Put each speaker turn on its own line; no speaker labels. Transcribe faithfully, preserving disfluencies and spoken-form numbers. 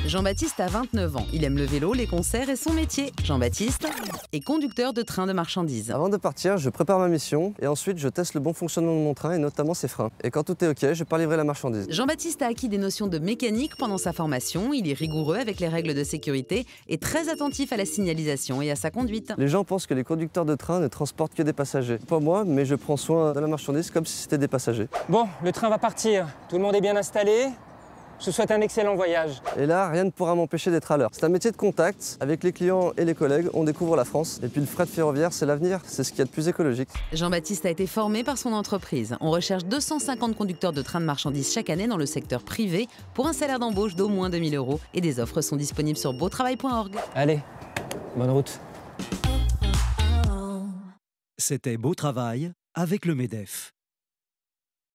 Jean-Baptiste a vingt-neuf ans. Il aime le vélo, les concerts et son métier. Jean-Baptiste est conducteur de train de marchandises.
Avant de partir, je prépare ma mission et ensuite je teste le bon fonctionnement de mon train et notamment ses freins. Et quand tout est ok, je pars livrer la marchandise.
Jean-Baptiste a acquis des notions de mécanique pendant sa formation. Il est rigoureux avec les règles de sécurité et très attentif à la signalisation et à sa conduite.
Les gens pensent que les conducteurs de train ne transportent que des passagers. Pas moi, mais je prends soin de la marchandise comme si c'était des passagers.
Bon, le train va partir. Tout le monde est bien installé. Je vous souhaite un excellent voyage.
Et là, rien ne pourra m'empêcher d'être à l'heure. C'est un métier de contact. Avec les clients et les collègues, on découvre la France. Et puis le fret ferroviaire, c'est l'avenir. C'est ce qu'il y a de plus écologique.
Jean-Baptiste a été formé par son entreprise. On recherche deux cent cinquante conducteurs de train de marchandises chaque année dans le secteur privé pour un salaire d'embauche d'au moins deux mille euros. Et des offres sont disponibles sur beau travail point org.
Allez, bonne route.
C'était Beau Travail avec le MEDEF.